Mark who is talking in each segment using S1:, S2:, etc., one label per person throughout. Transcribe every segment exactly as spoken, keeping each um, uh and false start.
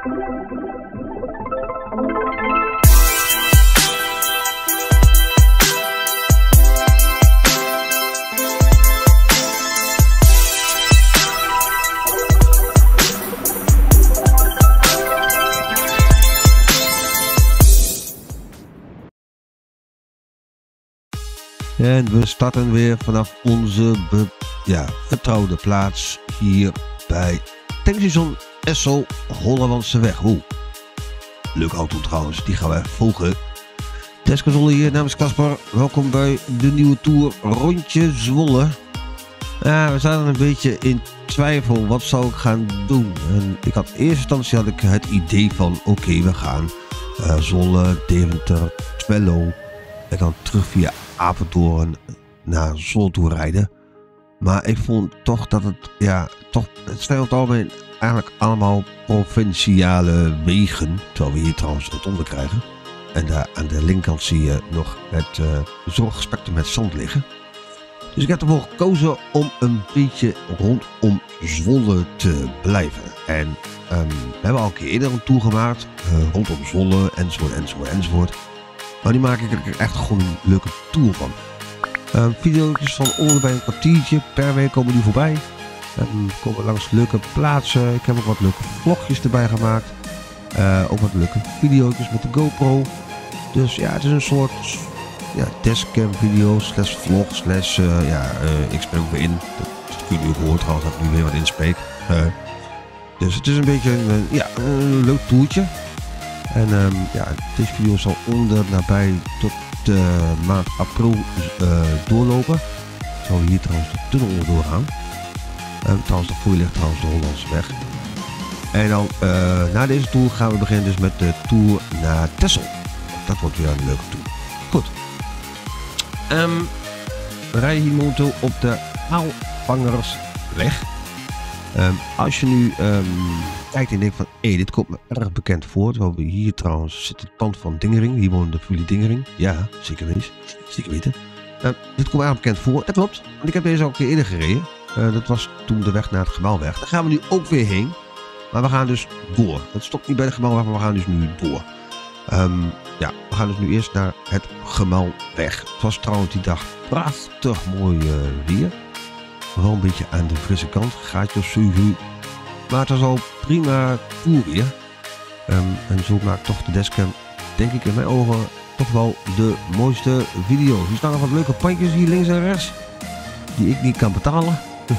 S1: En we starten weer vanaf onze be ja, vertrouwde plaats hier bij tankstation Esso Hollandse Wow. Leuke auto trouwens, die gaan we volgen. Testcontrole hier namens Casper. Welkom bij de nieuwe Tour Rondje Zwolle. Ja, we zaten een beetje in twijfel, wat zou ik gaan doen? En ik had in eerste instantie had ik het idee van oké, okay, we gaan uh, Zwolle, Deventer, Twello en dan terug via Apeldoorn naar Zwolle toe rijden. Maar ik vond toch dat het, ja, toch, het zijn op het algemeen eigenlijk allemaal provinciale wegen. Terwijl we hier trouwens het onder krijgen. En daar aan de linkerkant zie je nog het uh, zorgspectrum met zand liggen. Dus ik heb ervoor gekozen om een beetje rondom Zwolle te blijven. En um, we hebben al een keer eerder een tour gemaakt. Uh, rondom Zwolle, enzovoort, enzovoort, enzovoort. Maar nu maak ik er echt gewoon een leuke tour van. Uh, video's van ongeveer een kwartiertje per week komen nu voorbij. Um, we komen langs leuke plaatsen. Ik heb ook wat leuke vlogjes erbij gemaakt. Uh, ook wat leuke video's met de GoPro. Dus ja, het is een soort ja, dashcam video slash vlog slash uh, ja, uh, ik spreek ook weer in. Dat kun je nu gehoord trouwens dat ik nu weer wat inspreek. Uh, dus het is een beetje een, ja, een leuk toertje. En um, ja, deze video zal onder nabij tot de maand april uh, doorlopen. Zal hier trouwens de tunnel onder doorgaan. Um, trouwens, de voor je ligt trouwens de Hollandse weg. En dan uh, na deze tour gaan we beginnen dus met de tour naar Texel. Dat wordt weer een leuke tour. Goed. Um, we rijden hier momenteel op de Aalvangersweg. Um, als je nu um, kijkt en denkt van, hé, hey, dit komt me erg bekend voor. Terwijl we hier trouwens zit het pand van Dingering. Hier woont de familie Dingering. Ja, zeker weten. Zeker weten. Uh, dit komt me erg bekend voor. Dat klopt. Want ik heb deze al een keer eerder gereden. Uh, dat was toen de weg naar het Gemaalweg. Daar gaan we nu ook weer heen. Maar we gaan dus door. Het stopt niet bij de Gemaalweg, maar we gaan dus nu door. Um, ja, we gaan dus nu eerst naar het Gemaalweg. Het was trouwens die dag prachtig mooi uh, weer. Wel een beetje aan de frisse kant. Gaatje of zeven. Maar het was al prima tour weer. Um, en zo maakt toch de dashcam, denk ik in mijn ogen, toch wel de mooiste video. Hier staan nog wat leuke pandjes hier links en rechts. Die ik niet kan betalen.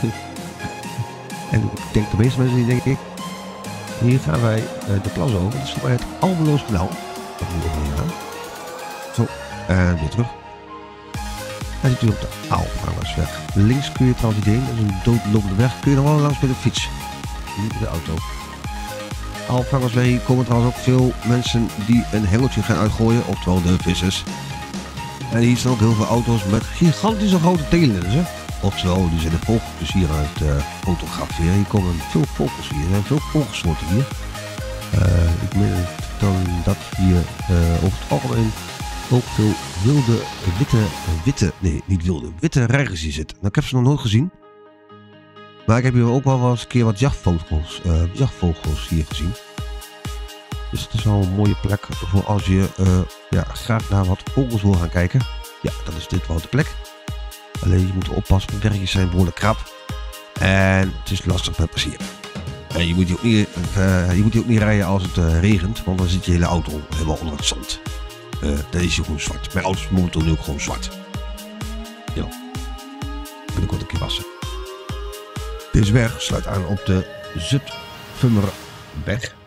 S1: En ik denk de meeste mensen die denk ik. Hier gaan wij uh, de plas over. Dat is voor mij het Almeloos Kanaal. Dat moet ik even gaan. Zo, en weer terug. Hij zit hier op de Aalvangersweg. Links kun je trouwens niet heen, dat is een doodlopende weg. Kun je nog wel langs met de fiets. Niet met de auto. Aalvangersweg, hier komen trouwens ook veel mensen die een hengeltje gaan uitgooien. Oftewel de vissers. En hier staan ook heel veel auto's met gigantische grote telenzen. Oftewel, die zijn de vogeltjes hier aan het uh, fotograferen. Hier komen veel vogels hier. Er zijn veel vogelsoorten hier. Uh, ik meen dan dat hier uh, over het algemeen ook veel wilde, witte, witte, nee niet wilde, witte reigers hier zitten. Nou, ik heb ze nog nooit gezien. Maar ik heb hier ook wel eens een keer wat jachtvogels, uh, jachtvogels hier gezien. Dus het is wel een mooie plek voor als je uh, ja, graag naar wat vogels wil gaan kijken. Ja, dan is dit wel de plek. Alleen je moet oppassen, de bergjes zijn behoorlijk krap. En het is lastig met plezier. En je moet hier ook niet, uh, je moet hier ook niet rijden als het uh, regent, want dan zit je hele auto helemaal onder het zand. Uh, dan is hij gewoon zwart. Mijn auto is momenteel nu ook gewoon zwart. Ja. Binnenkort een keer wassen. Deze weg sluit aan op de Zutphenmerweg.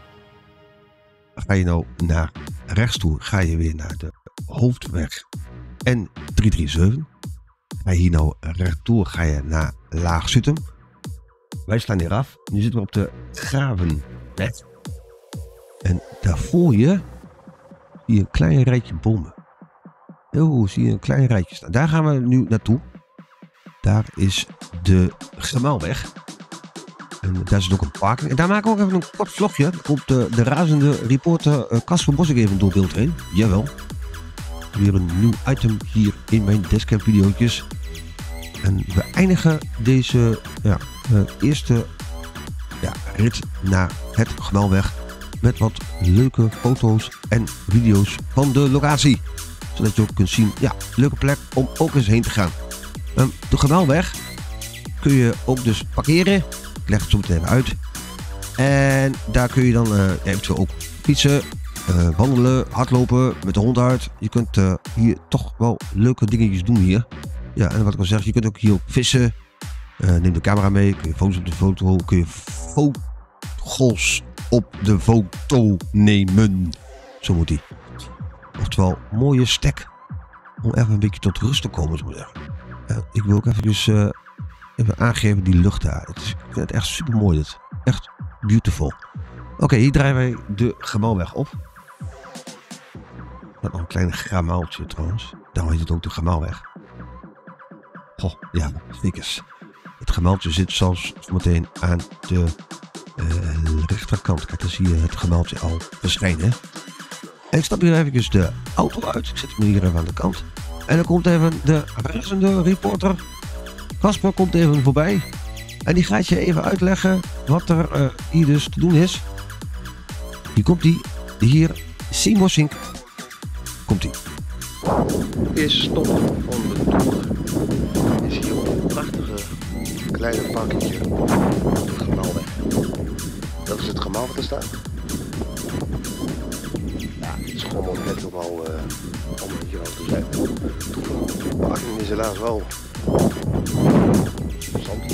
S1: Ga je nou naar rechts toe, ga je weer naar de hoofdweg N driehonderdzevenendertig. Ga je hier nou rechtdoor, ga je naar Laag-Zutphen. Wij slaan hier af. Nu zitten we op de Gravenweg. En daarvoor je zie je een klein rijtje bomen. Oh, zie je een klein rijtje staan. Daar gaan we nu naartoe. Daar is de Gemaalweg. En daar zit ook een parking. En daar maken we ook even een kort vlogje. Dan komt de, de razende reporter uh, Casper Bosik even door beeld heen. Jawel. Weer een nieuw item hier in mijn dashcam videootjes. En we eindigen deze ja, uh, eerste ja, rit naar het Gemaalweg met wat leuke foto's en video's van de locatie. Zodat je ook kunt zien, ja, leuke plek om ook eens heen te gaan. Um, de Gemaalweg kun je ook dus parkeren. Ik leg het zo meteen even uit. En daar kun je dan uh, eventueel ook fietsen, uh, wandelen, hardlopen, met de hond uit. Je kunt uh, hier toch wel leuke dingetjes doen hier. Ja, en wat ik al zeg, je kunt ook hier ook vissen. Uh, neem de camera mee, kun je foto's op de foto, kun je vogels op de foto nemen. Zo moet die. Oftewel, mooie stek. Om even een beetje tot rust te komen, zo moet ik zeggen. Uh, ik wil ook even, dus, uh, even aangeven die lucht daar. Het is, ik vind het echt super mooi dit. Echt beautiful. Oké, okay, hier draaien wij de Gemaalweg op. Met nog een klein gramaaltje trouwens. Daarom heet het ook de Gemaalweg. Goh, ja, stickers. Het gemaaltje zit zelfs meteen aan de uh, rechterkant. Kijk, dan zie je het gemaaltje al verschijnen. En ik stap hier even de auto uit. Ik zet hem hier even aan de kant. En dan komt even de reizende reporter. Casper komt even voorbij. En die gaat je even uitleggen wat er uh, hier dus te doen is. Hier komt hij. Hier, Simosink. Komt hij.
S2: Eerste stop van de tour is hier op een prachtige kleine parketje op de Gemaalweg. Dat is het gemaal wat er staat. Ja, het is gewoon mooi net om al uh, om hier al te zijn. De parking is helaas wel zand.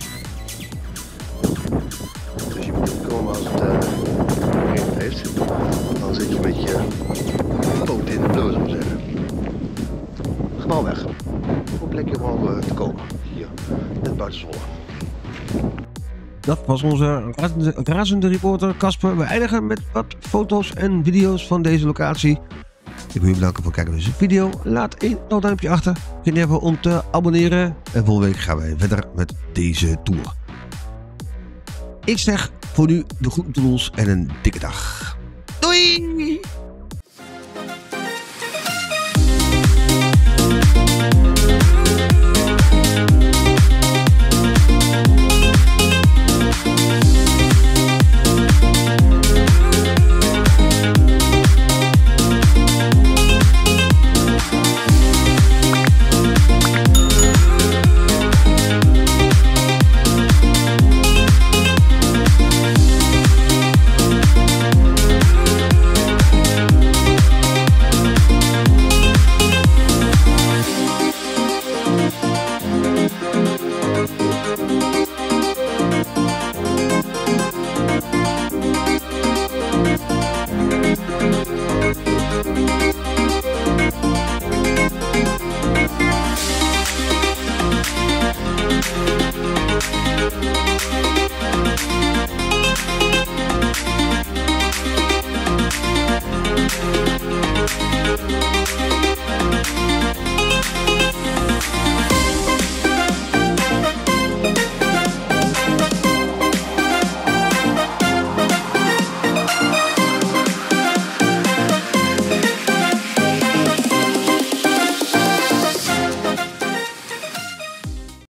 S2: Dus je moet niet komen als het uh, geregend heeft. Dan zit je met je poot in de blauw, zou ik zeggen. Gemaalweg. Een plekje om al uh, te komen. Hier, net buiten Zwolle.
S1: Dat was onze razende, razende reporter Casper. We eindigen met wat foto's en video's van deze locatie. Ik wil je bedanken voor het kijken naar deze video. Laat een blauw duimpje achter. Geen even om te abonneren. En volgende week gaan wij verder met deze tour. Ik zeg voor nu de groeten tot ons en een dikke dag. Doei!